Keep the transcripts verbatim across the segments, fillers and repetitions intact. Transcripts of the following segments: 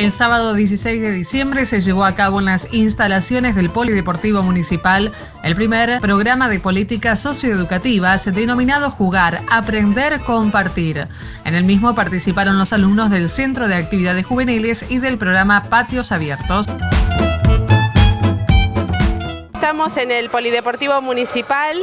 El sábado dieciséis de diciembre se llevó a cabo en las instalaciones del Polideportivo Municipal el primer programa de políticas socioeducativas denominado Jugar, Aprender, Compartir. En el mismo participaron los alumnos del Centro de Actividades Juveniles y del programa Patios Abiertos. Estamos en el Polideportivo Municipal,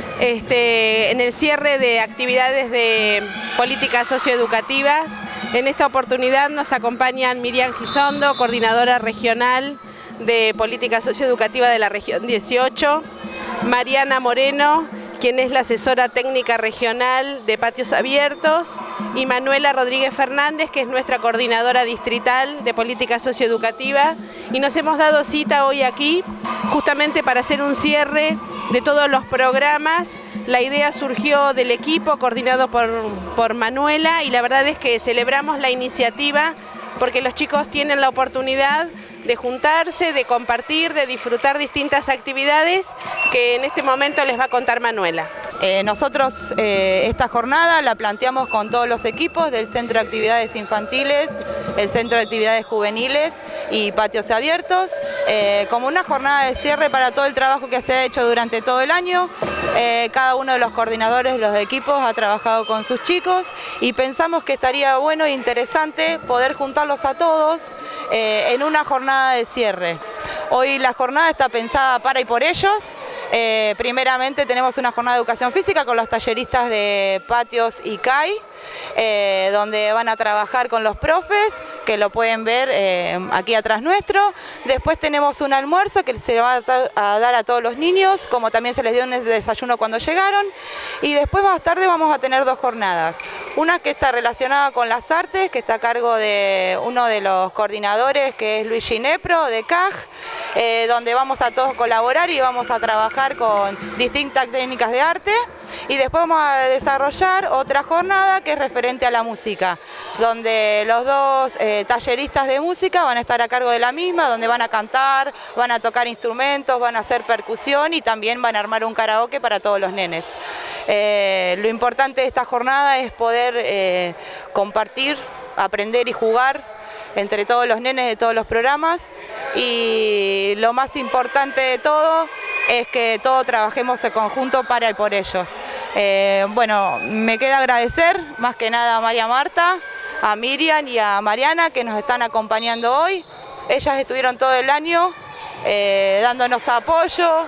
este, en el cierre de actividades de políticas socioeducativas. En esta oportunidad nos acompañan Miriam Gisondo, coordinadora regional de política socioeducativa de la región dieciocho, Mariana Moreno, quien es la asesora técnica regional de Patios Abiertos, y Manuela Rodríguez Fernández, que es nuestra coordinadora distrital de política socioeducativa, y nos hemos dado cita hoy aquí justamente para hacer un cierre de todos los programas. La idea surgió del equipo coordinado por, por Manuela, y la verdad es que celebramos la iniciativa porque los chicos tienen la oportunidad de juntarse, de compartir, de disfrutar distintas actividades que en este momento les va a contar Manuela. Eh, nosotros eh, esta jornada la planteamos con todos los equipos del Centro de Actividades Infantiles, el Centro de Actividades Juveniles y Patios Abiertos, eh, como una jornada de cierre para todo el trabajo que se ha hecho durante todo el año. Eh, cada uno de los coordinadores de los equipos ha trabajado con sus chicos y pensamos que estaría bueno e interesante poder juntarlos a todos eh, en una jornada de cierre. Hoy la jornada está pensada para y por ellos. Eh, primeramente tenemos una jornada de educación física con los talleristas de Patios y C A I, eh, donde van a trabajar con los profes, que lo pueden ver eh, aquí atrás nuestro. Después tenemos un almuerzo que se va a dar a todos los niños, como también se les dio un desayuno cuando llegaron. Y después más tarde vamos a tener dos jornadas. Una que está relacionada con las artes, que está a cargo de uno de los coordinadores, que es Luis Ginepro, de C A G, eh, donde vamos a todos colaborar y vamos a trabajar con distintas técnicas de arte. Y después vamos a desarrollar otra jornada que es referente a la música, donde los dos eh, talleristas de música van a estar a cargo de la misma, donde van a cantar, van a tocar instrumentos, van a hacer percusión y también van a armar un karaoke para todos los nenes. Eh, lo importante de esta jornada es poder eh, compartir, aprender y jugar entre todos los nenes de todos los programas, y lo más importante de todo es que todos trabajemos en conjunto para y por ellos. Eh, bueno, me queda agradecer más que nada a María Marta, a Miriam y a Mariana, que nos están acompañando hoy. Ellas estuvieron todo el año eh, dándonos apoyo,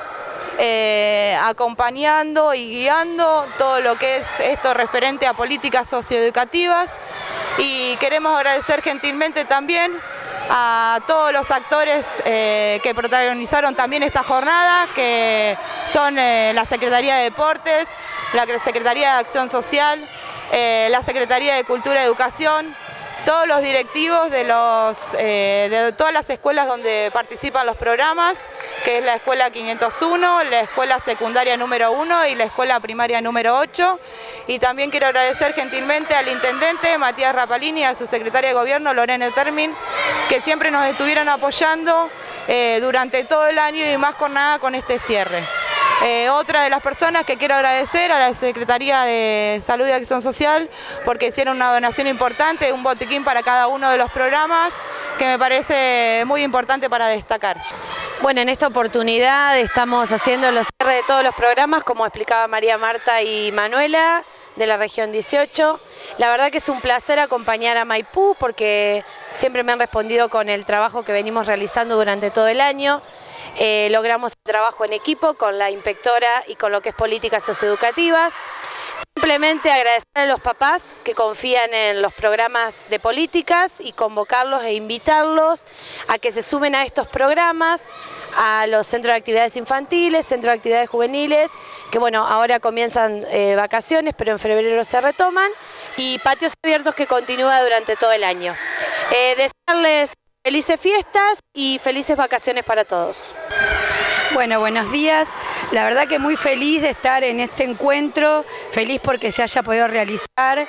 eh, acompañando y guiando todo lo que es esto referente a políticas socioeducativas. Y queremos agradecer gentilmente también a todos los actores eh, que protagonizaron también esta jornada, que son eh, la Secretaría de Deportes, la Secretaría de Acción Social, eh, la Secretaría de Cultura y Educación, todos los directivos de, los, eh, de todas las escuelas donde participan los programas, que es la Escuela quinientos uno, la Escuela Secundaria número uno y la Escuela Primaria número ocho. Y también quiero agradecer gentilmente al Intendente Matías Rapalini y a su Secretaria de Gobierno Lorena Termin, que siempre nos estuvieron apoyando eh, durante todo el año y más con nada con este cierre. Eh, otra de las personas que quiero agradecer a la Secretaría de Salud y Acción Social, porque hicieron una donación importante, un botiquín para cada uno de los programas, que me parece muy importante para destacar. Bueno, en esta oportunidad estamos haciendo los cierres de todos los programas, como explicaba María Marta y Manuela, de la región dieciocho. La verdad que es un placer acompañar a Maipú, porque siempre me han respondido con el trabajo que venimos realizando durante todo el año. Eh, logramos el trabajo en equipo con la inspectora y con lo que es políticas socioeducativas. Simplemente agradecer a los papás que confían en los programas de políticas y convocarlos e invitarlos a que se sumen a estos programas, a los centros de actividades infantiles, centros de actividades juveniles, que bueno, ahora comienzan eh, vacaciones, pero en febrero se retoman, y Patios Abiertos, que continúa durante todo el año. Eh, desearles felices fiestas y felices vacaciones para todos. Bueno, buenos días. La verdad que muy feliz de estar en este encuentro, feliz porque se haya podido realizar,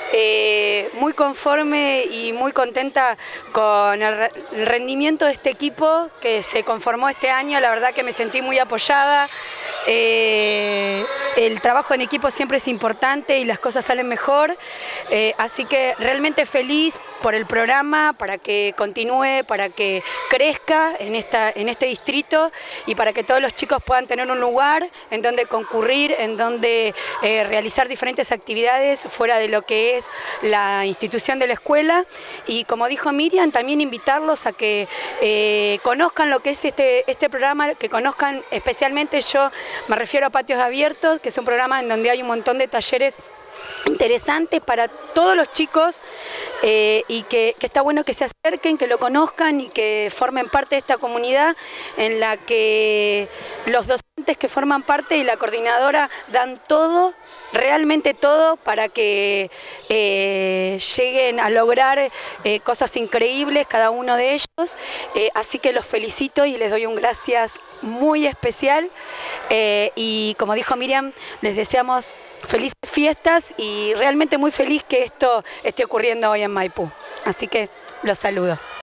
eh, muy conforme y muy contenta con el rendimiento de este equipo que se conformó este año. La verdad que me sentí muy apoyada, Eh, el trabajo en equipo siempre es importante y las cosas salen mejor, eh, así que realmente feliz por el programa, para que continúe, para que crezca en, esta, en este distrito y para que todos los chicos puedan tener un lugar en donde concurrir, en donde eh, realizar diferentes actividades fuera de lo que es la institución de la escuela. Y como dijo Miriam, también invitarlos a que eh, conozcan lo que es este, este programa, que conozcan especialmente, yo me refiero a Patios Abiertos, que es un programa en donde hay un montón de talleres interesantes para todos los chicos eh, y que, que está bueno que se acerquen, que lo conozcan y que formen parte de esta comunidad en la que los docentes que forman parte y la coordinadora dan todo, realmente todo, para que eh, lleguen a lograr eh, cosas increíbles cada uno de ellos, eh, así que los felicito y les doy un gracias muy especial eh, y como dijo Miriam, les deseamos felices fiestas y realmente muy feliz que esto esté ocurriendo hoy en Maipú, así que los saludo.